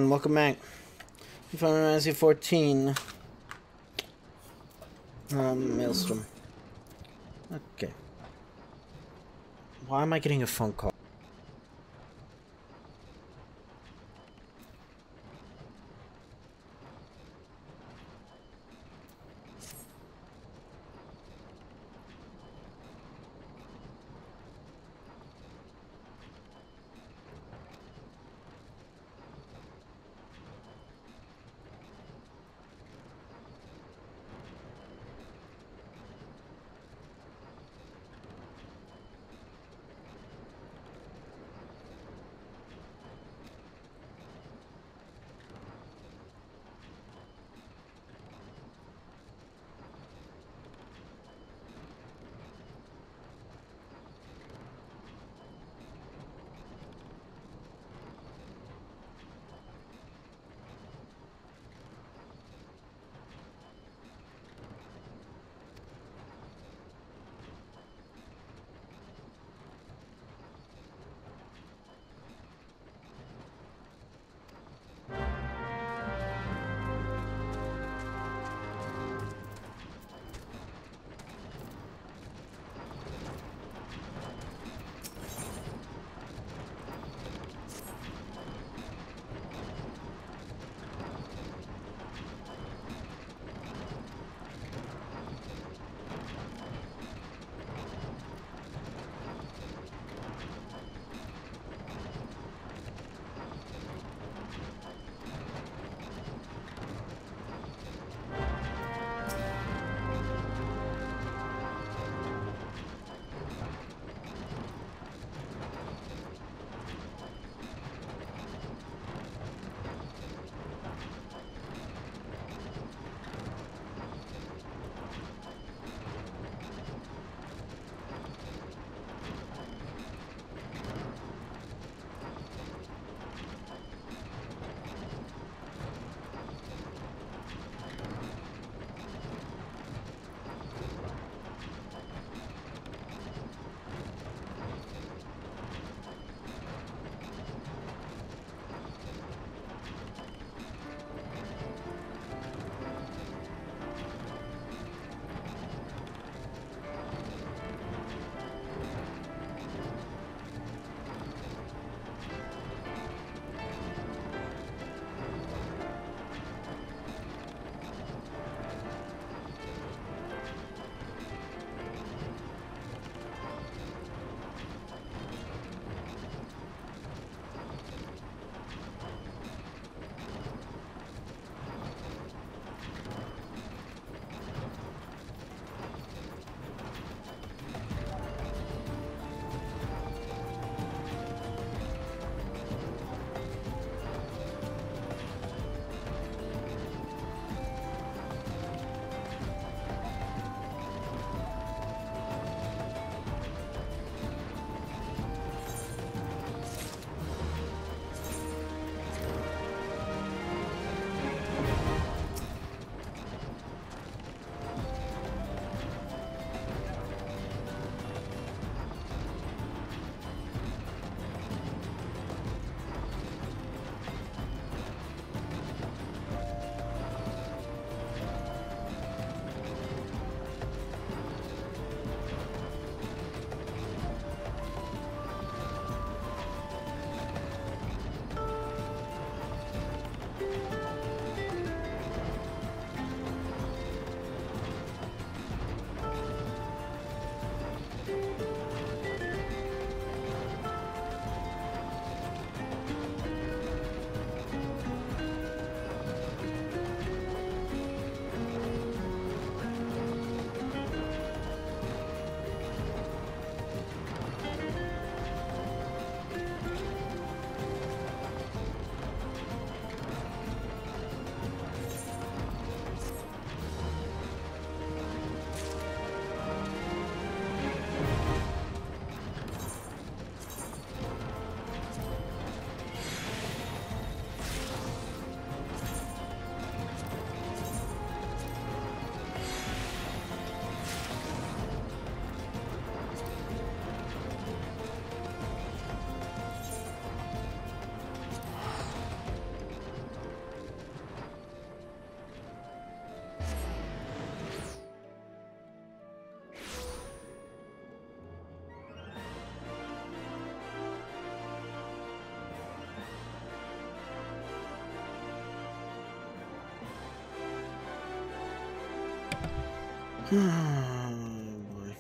everyone, welcome back. Final Fantasy 14. Maelstrom. Okay. Why am I getting a phone call? Oh, boy.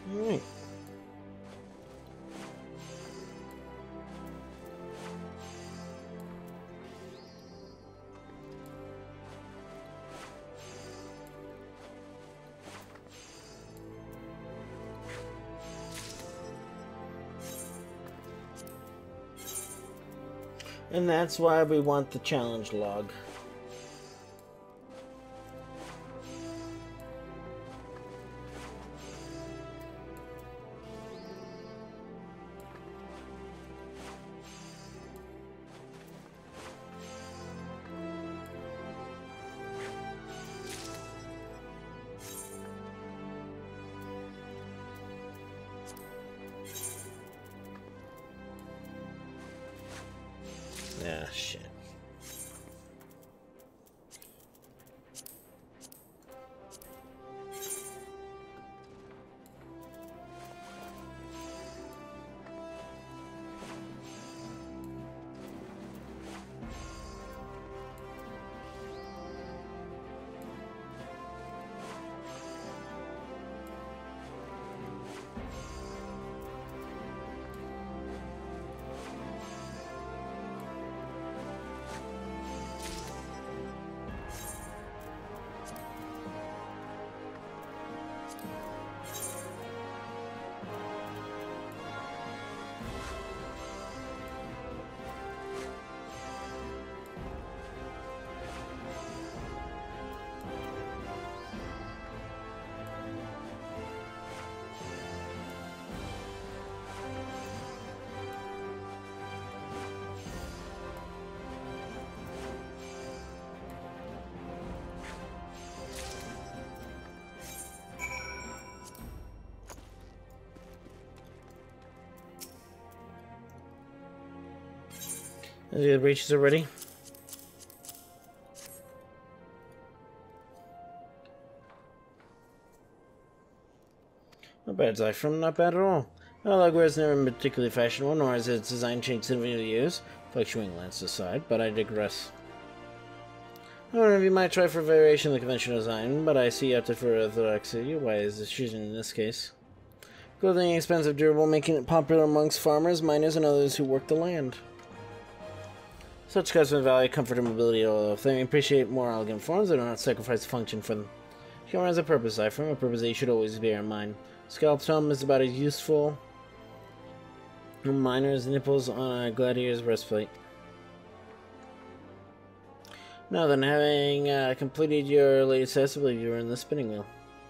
Alright. And that's why we want the challenge log. Ah, shit. The breaches are ready. Not bad, Zyphram. Not bad at all. Logware is never particularly fashionable, nor has its design changed significantly over the years. Fluctuating lens aside, but I digress. I wonder if you might try for a variation of the conventional design, but I see you opted for orthodoxy. Why is this choosing in this case? Clothing expensive, durable, making it popular amongst farmers, miners, and others who work the land. Such customers value comfort and mobility, although if they appreciate more elegant forms, they do not sacrifice function for them. Humor has a purpose, Zyphram, a purpose that you should always bear in mind. Scalp's helm is about as useful a miner as nipples on a gladiator's breastplate. Now then, having completed your latest test, I believe you were in the spinning wheel.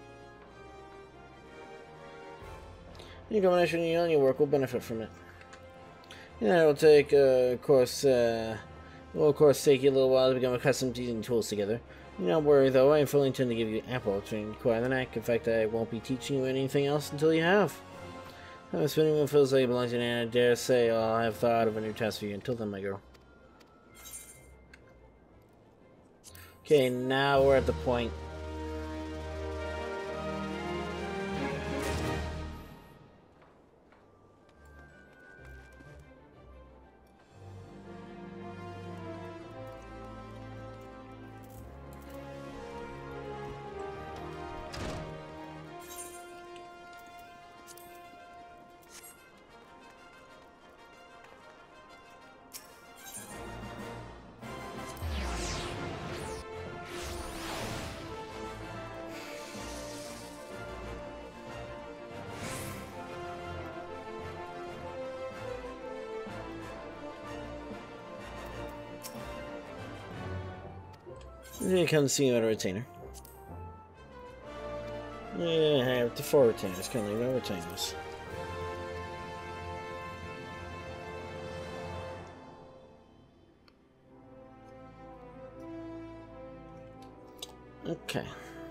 Any combination you and your work will benefit from it. Yeah, it will take, of course, it will of course take you a little while to become accustomed to using tools together. Do not worry though, I fully intend to give you ample opportunity to acquire the knack. In fact, I won't be teaching you anything else until you have. The spinning wheel feels like it belongs to you, and I dare say I'll have thought of a new task for you. Until then, my girl. Okay, now we're at the point. You come to see you at a retainer. Yeah, I have the 4 retainers. Currently no retainers. Okay.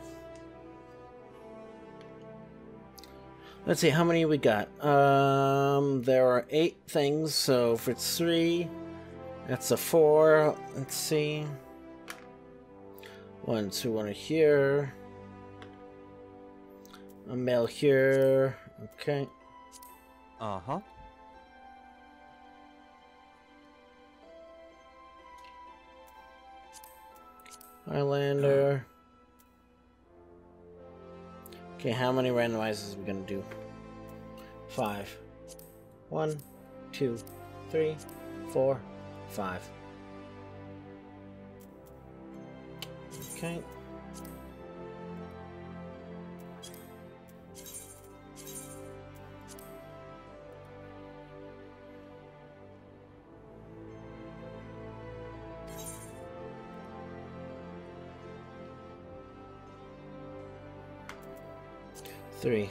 Let's see, how many we got? There are 8 things, so if it's 3, that's a 4. Let's see. 1, 2, 1 here. A male here. Okay. Uh-huh. Highlander. Okay, how many randomizers are we gonna do? 5. 1, 2, 3, 4, 5. Okay. Three.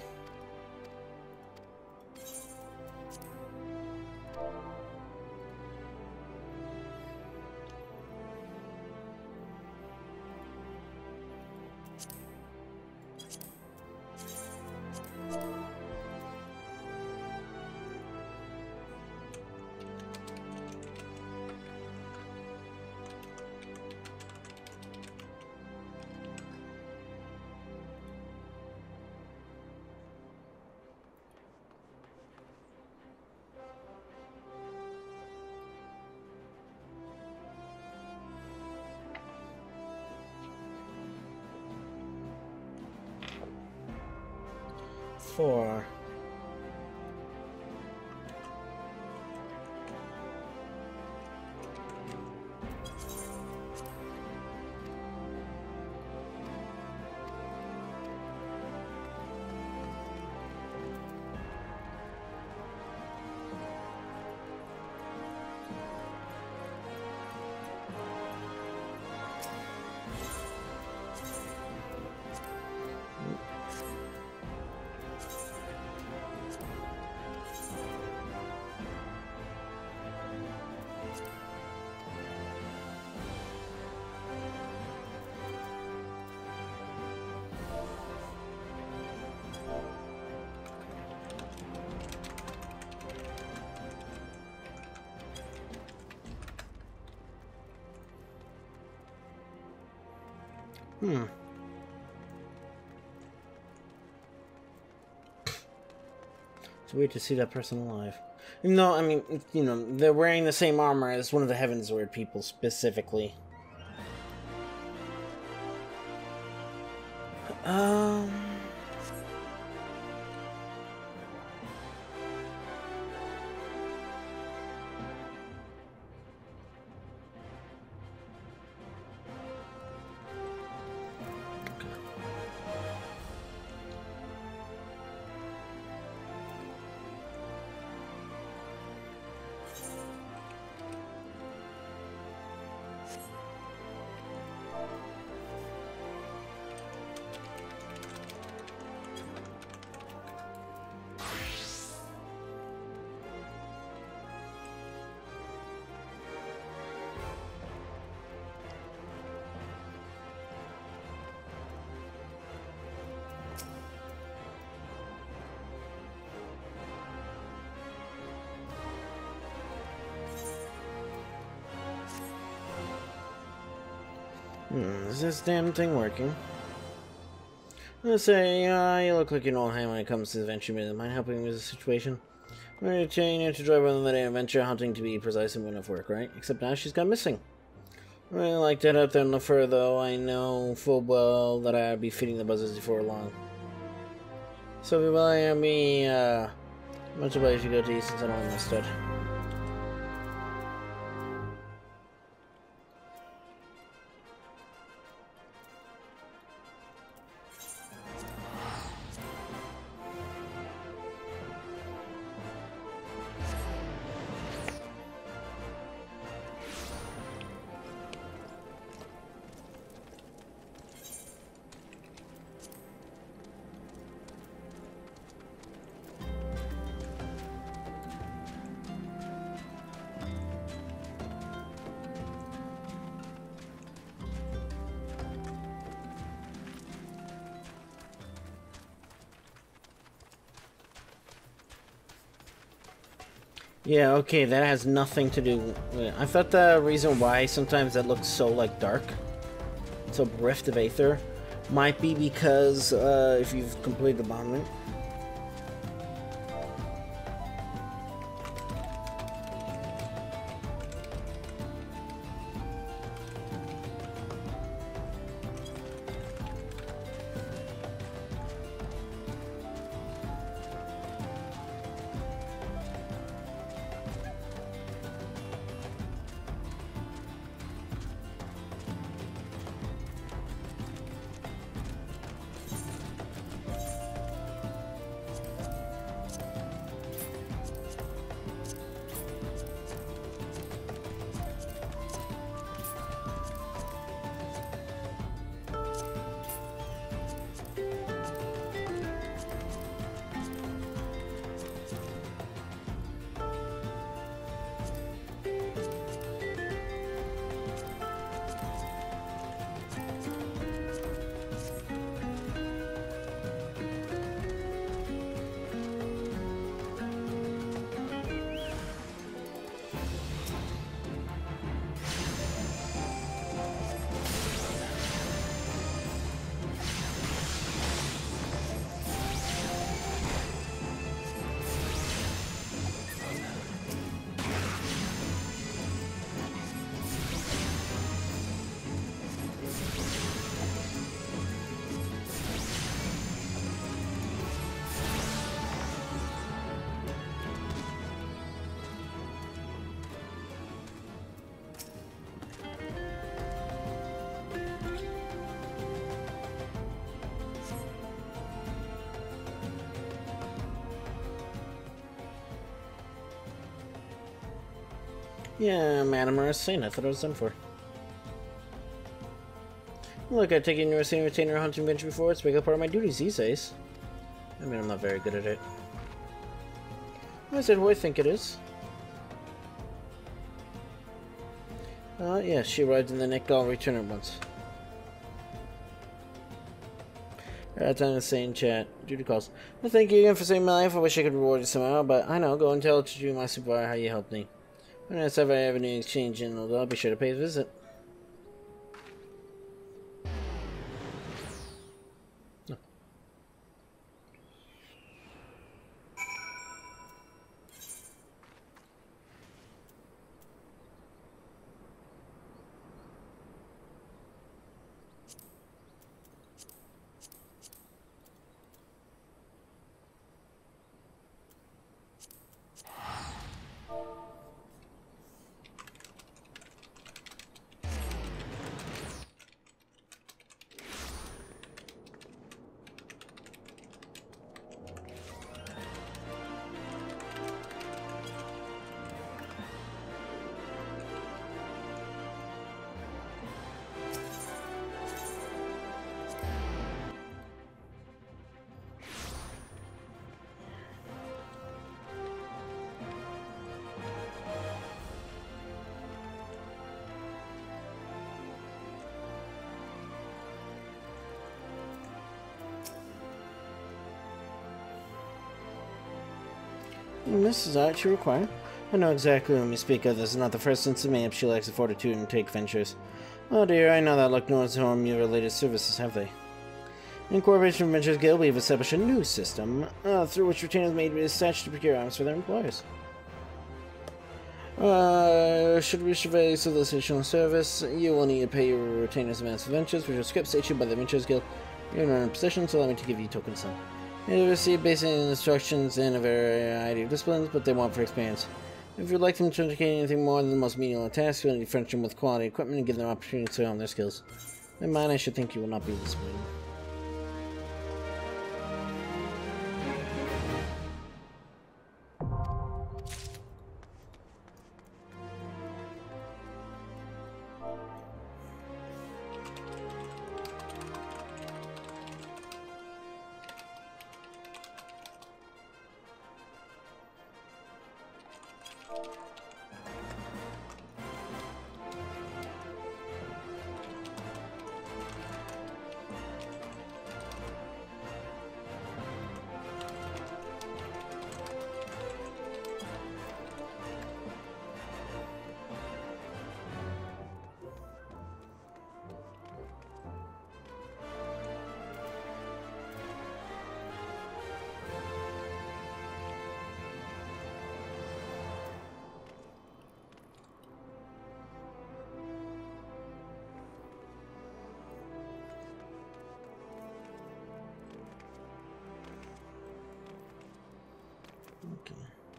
Four. It's weird to see that person alive. No, I mean, you know, they're wearing the same armor as one of the Heavensward people specifically. Is this damn thing working? Let's say, you look like an old hand when it comes to adventure. Mind helping with the situation? I'm going to train you to drive on the day adventure hunting to be precise and enough work, right? Except now she's gone missing. I really like to head out there and look for her, though. I know full well that I'll be feeding the buzzards before long. So be willing to me, much obliged if you go to you since I don't understood. Yeah, okay, that has nothing to do with it. I thought the reason why sometimes that looks so, like, dark, so Rift of Aether, might be because, if you've completed the bombing. Yeah, Madam or a saint. I thought I was done for. Look, I take it you were saying retainer hunting venture before. It's a regular part of my duties these days. I mean, I'm not very good at it. I said who I think it is. Yeah, she arrived in the Nick. I'll return it once. That's on the same chat. Duty calls. Well, thank you again for saving my life. I wish I could reward you somehow, but I know. Go and tell to my supervisor how you helped me. When I ever have any exchange in, I'll be sure to pay a visit. Mrs. Art, you require? I know exactly whom you speak of. This is not the first instance mayhap she lacks the fortitude and take ventures. Oh dear, I know that luck no one's home your related services, have they? In Corporation Ventures Guild, we have established a new system, through which retainers may be dispatched to procure arms for their employers. Should we survey civilization service, you will need to pay your retainers advance for ventures, which are scripts issued by the Ventures Guild. You're in a position, so allow me to give you tokens then. You receive basic instructions in a variety of disciplines, but they want for experience. If you'd like them to indicate anything more than the most menial tasks, you'll need to furnish them with quality equipment and give them opportunity to hone their skills. In mind, I should think you will not be disappointed. Okay.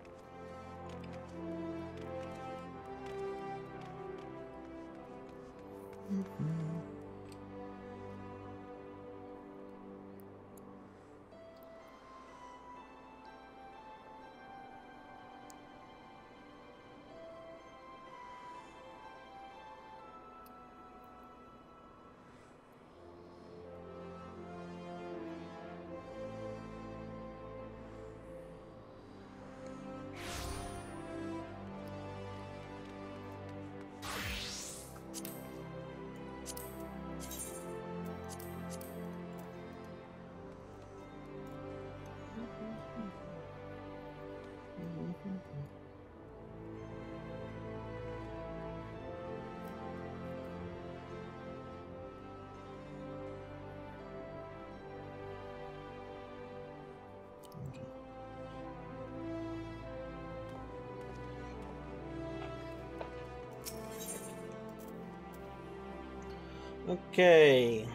Okay.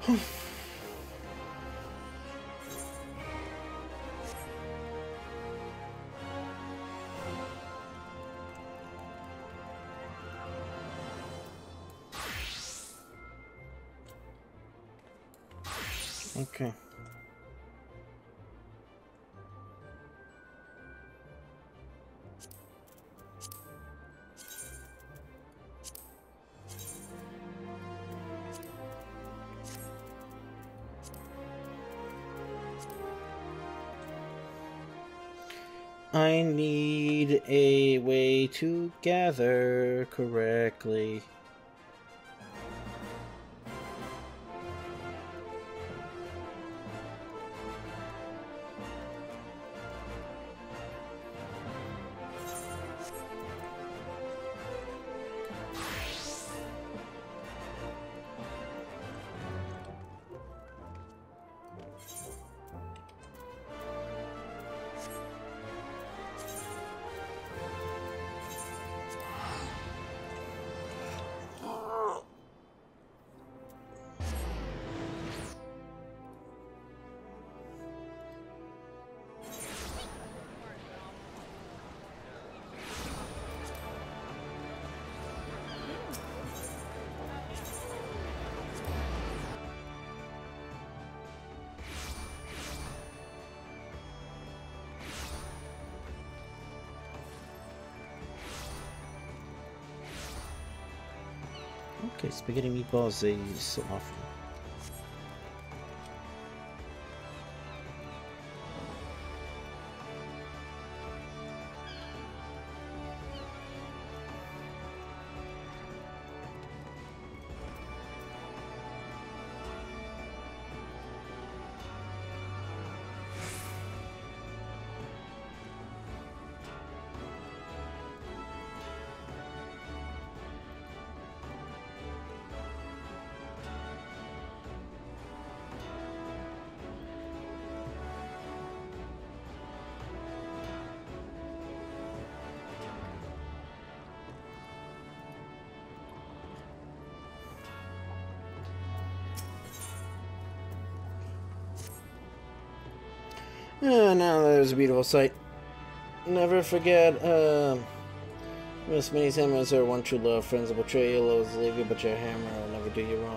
Okay. I need a way to gather correctly. Okay, spaghetti meatballs, they so often. Now there's a beautiful sight. Never forget, Miss Minnie's hammers are one true love. Friends will betray you, lovers will leave you, but your hammer will never do you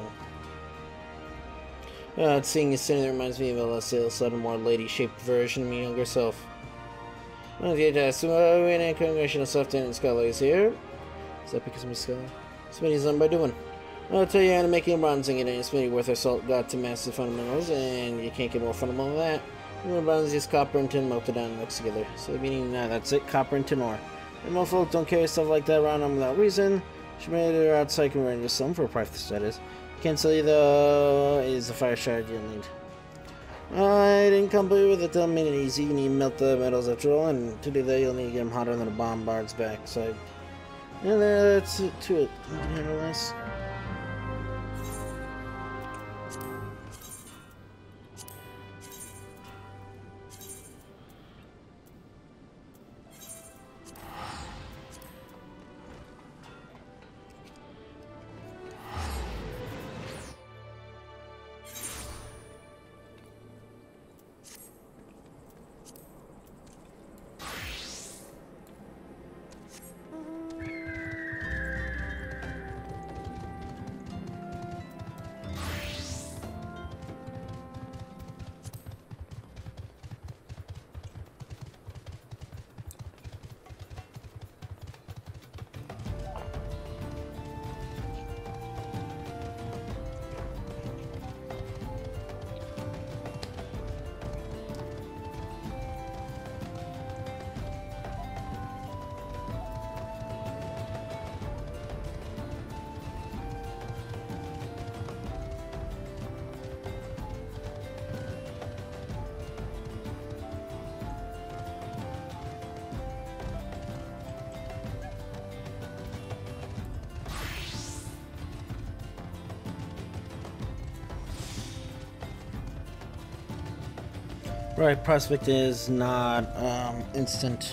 wrong. Seeing you sitting there reminds me of a sudden more lady-shaped version of my younger self. One of you asked, well, we ain't congregation of soft and scholars here. Is that because I'm a scholar? Smitty's done by doing. I'll tell you how to make a bronzing. It ain't Smitty worth her salt. Got to master fundamentals, and you can't get more fundamental than that. Bronze is copper and tin melted down and mixed together. So meaning, that's it, copper and tin ore. And most folk don't carry stuff like that around them without reason. She made her outside converting to some for a price, that is. Can't tell you though, is the fire shard you'll need. I didn't come with it, made it easy. You need to melt the metals after all, and to do that you'll need to get them hotter than the bombard's backside. And that's it to it. You can handle this. Right, prospect is not instant.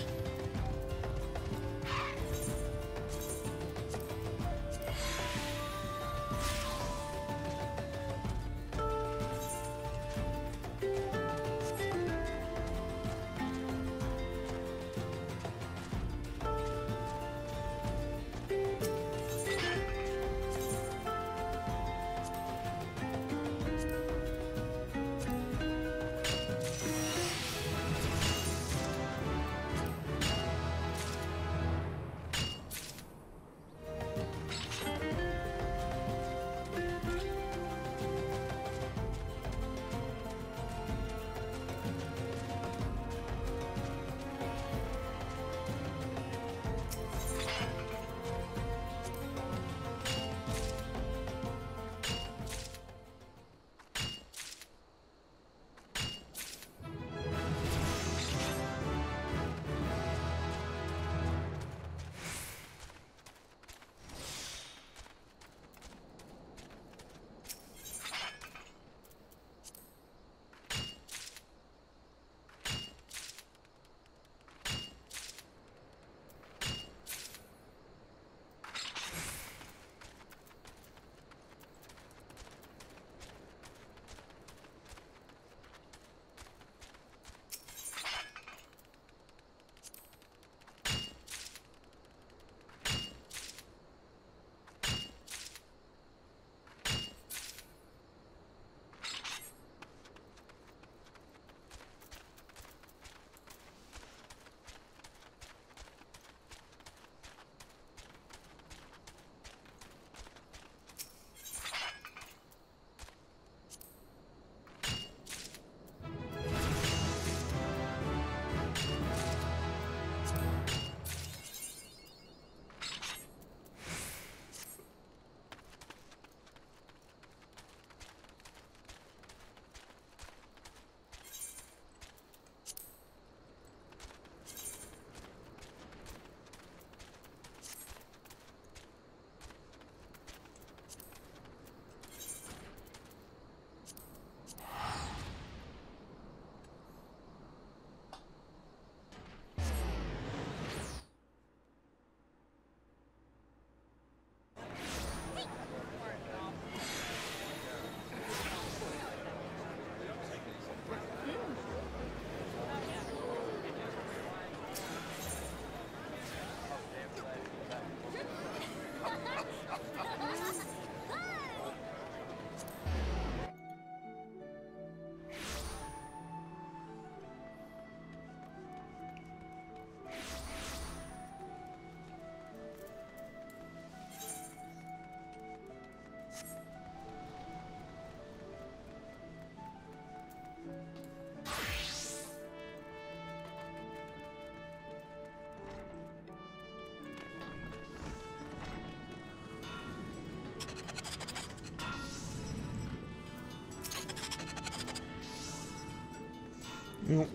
Mm.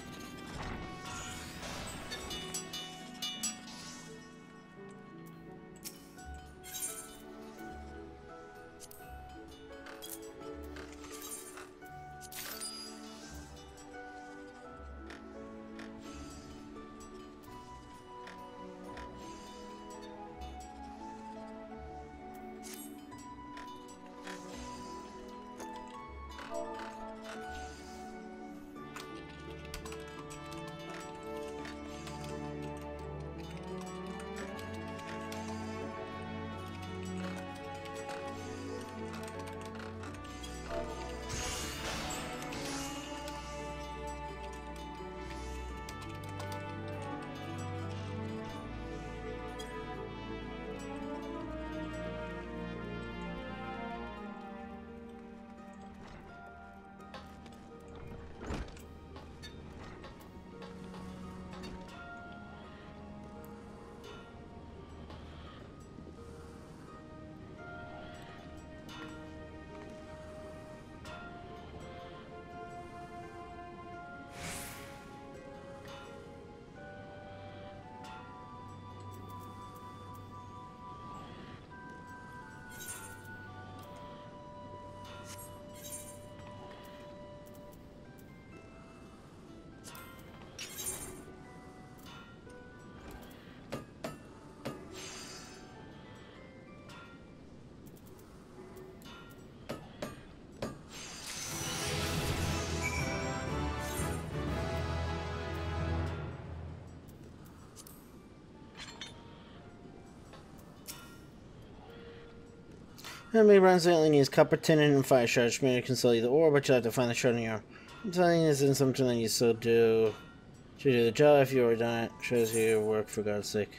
Enemy runs only needs copper, tin, and fire shards. Maybe you can sell you the ore, but you'll have to find the shard in your. I'm telling you, this isn't something that you still do. To do the job if you were done it. Shows you your work, for God's sake.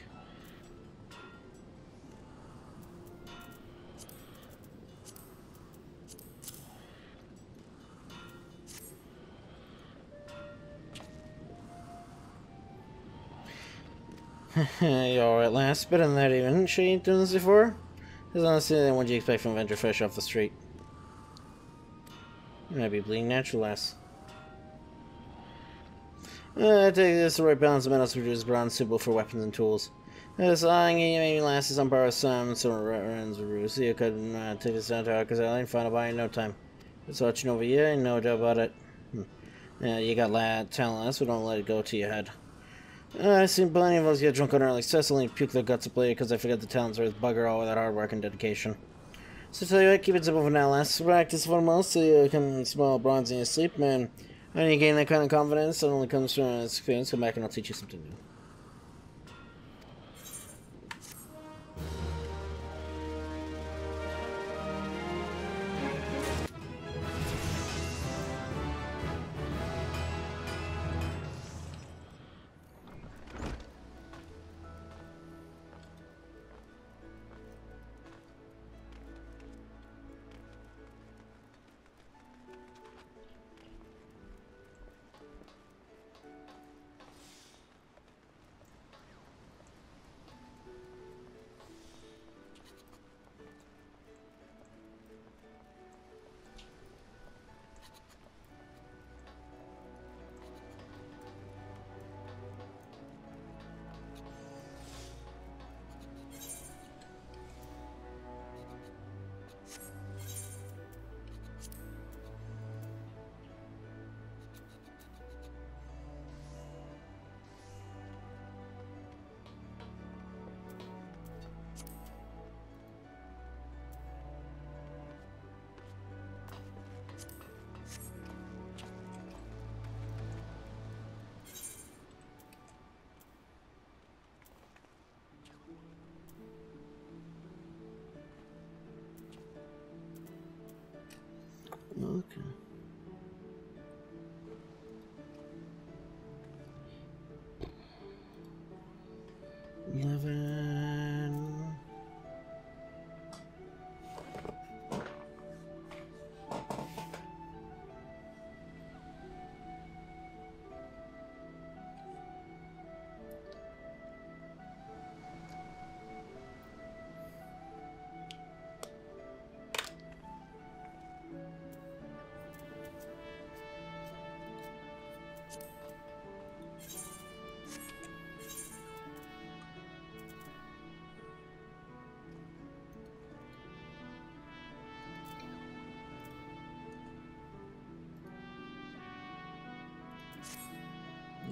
You alright, lass? Better than that, even. She ain't done this before? Because honestly, then what do you expect from a vendor fresh off the street? You might be bleeding natural, lass. I take this the right balance of metals produces bronze suitable for weapons and tools. This maybe lasts on borrow some runs of Ruse. You could take this down to Arcus Alley and find a buy in no time. It's watching over you, ain't no doubt about it. Yeah, you got talent, lass, but don't let it go to your head. I've seen plenty of us get drunk on early Cecily and puke their guts to play because I forget the talents worth bugger all without hard work and dedication. So tell you what, keep it simple for now, lass. Practice for most so you can smell bronze in your sleep, man. When you gain that kind of confidence, it only comes from experience. Come back and I'll teach you something new. Okay. Eleven.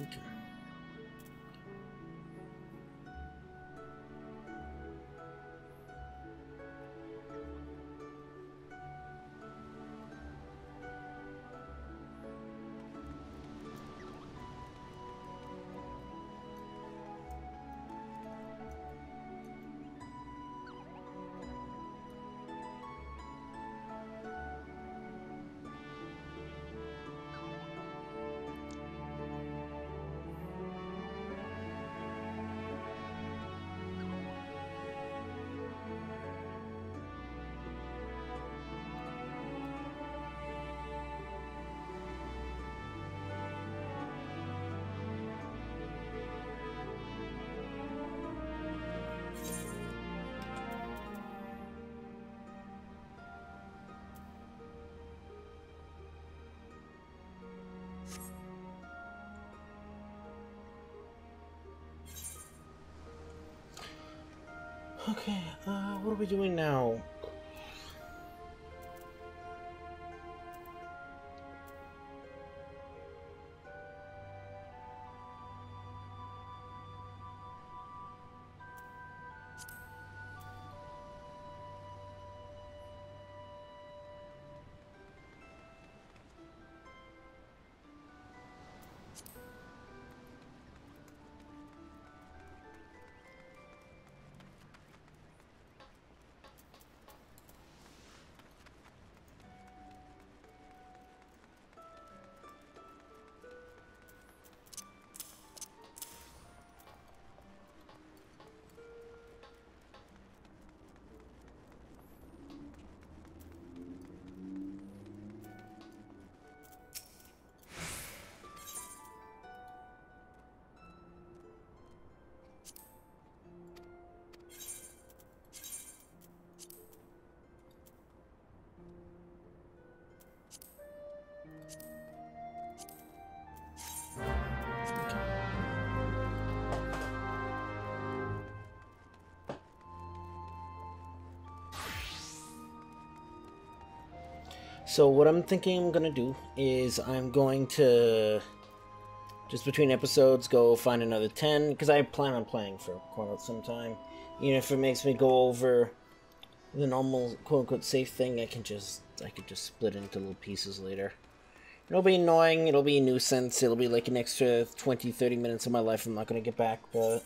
Okay, what are we doing now? So what I'm thinking I'm gonna do is I'm going to just between episodes go find another 10 because I plan on playing for quite some time. Even if it makes me go over the normal quote unquote safe thing, I could just split it into little pieces later. It'll be annoying, it'll be a nuisance, it'll be like an extra 20-30 minutes of my life I'm not gonna get back, but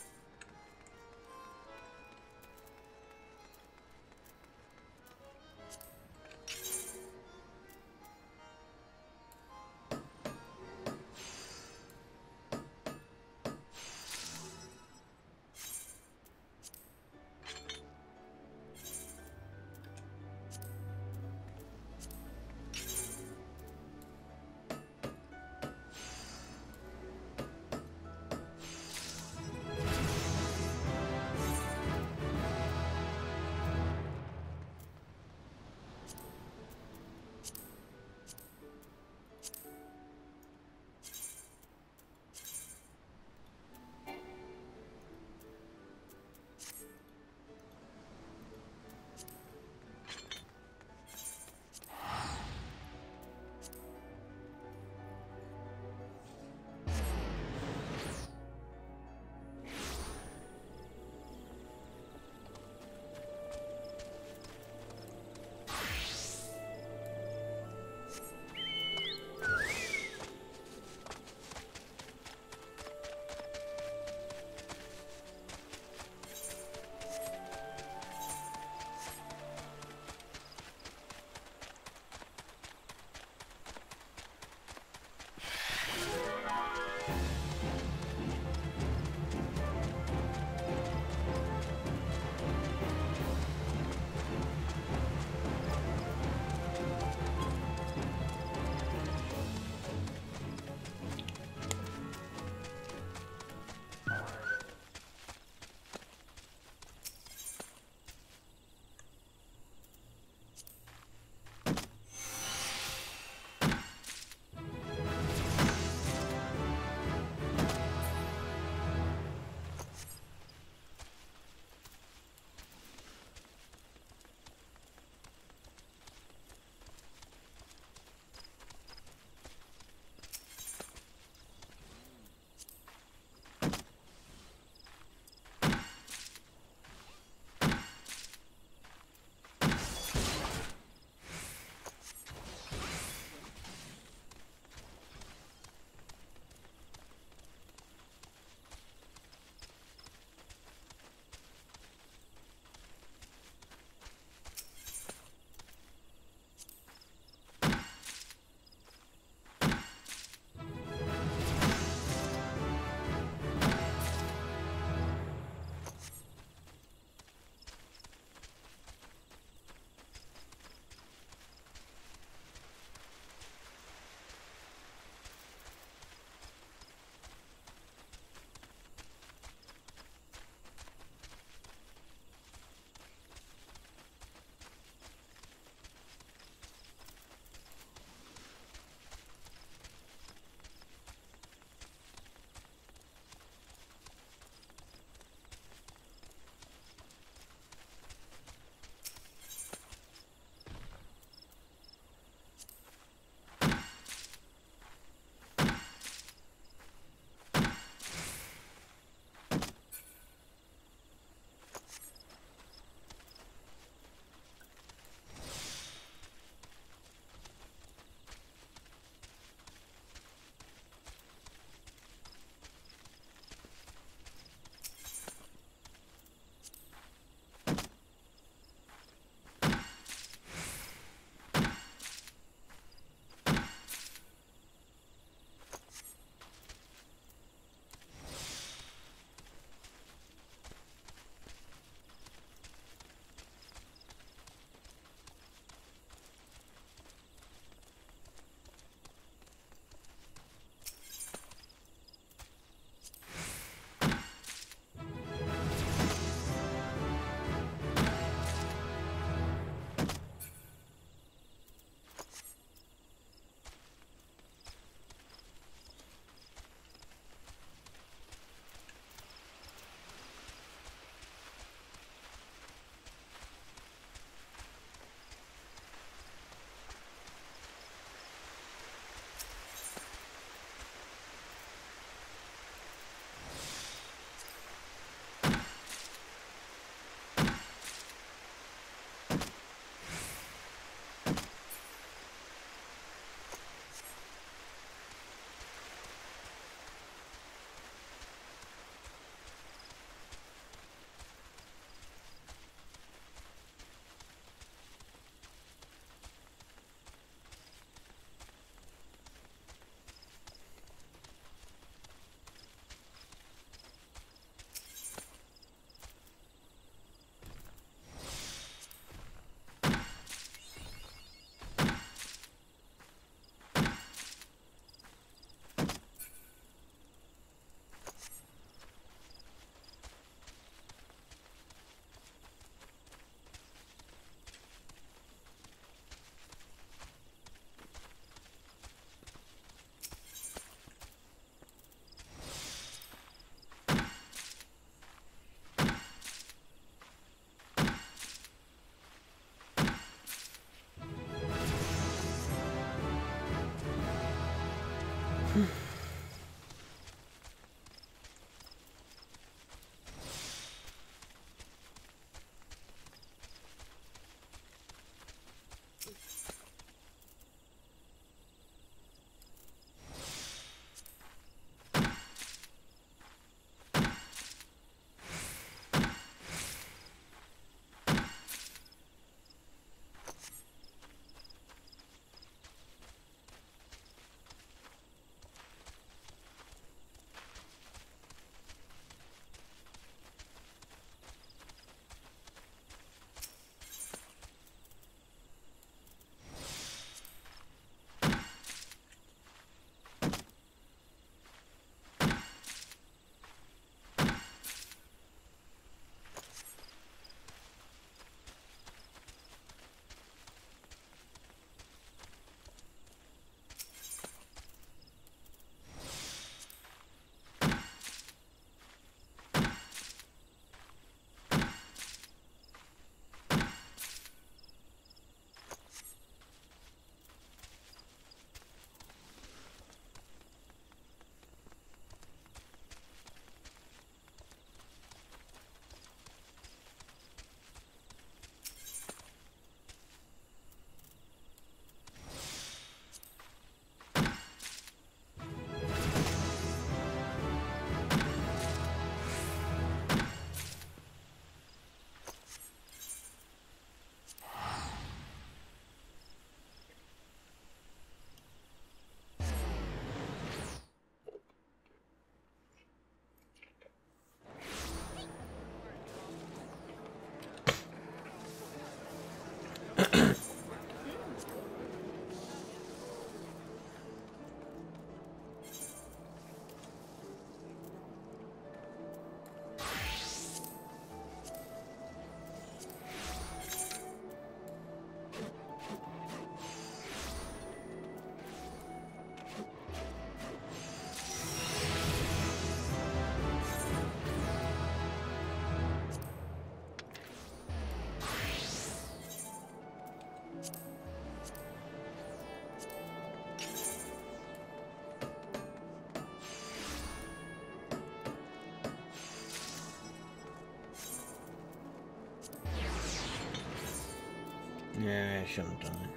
Yeah, I shouldn't have done it.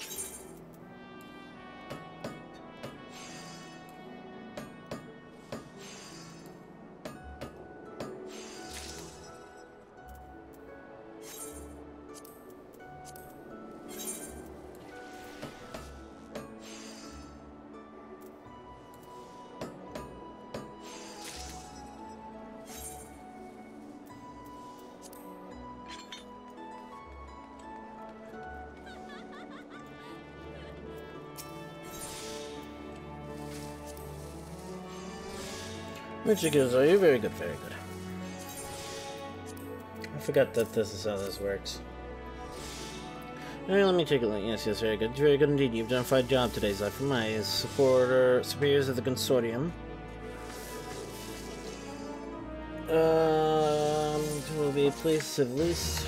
Michigan, are you very good, very good. I forgot that this is how this works. Alright, let me take a look. Yes, very good. Very good indeed. You've done a fine job today, Zephyr. From my superiors of the consortium. Will be pleased at least.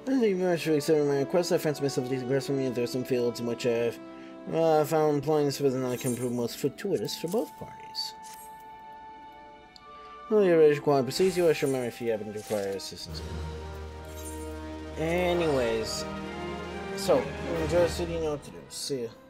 Thank you very much for accepting my request. I fancy myself these grass from you. There are some fields in which I've found employing this for the night can prove most fortuitous for both parties. Well, your rage quad precedes you. I shall marry if you happen to require assistance. Anyways, so enjoy the city, you know what to do. See ya.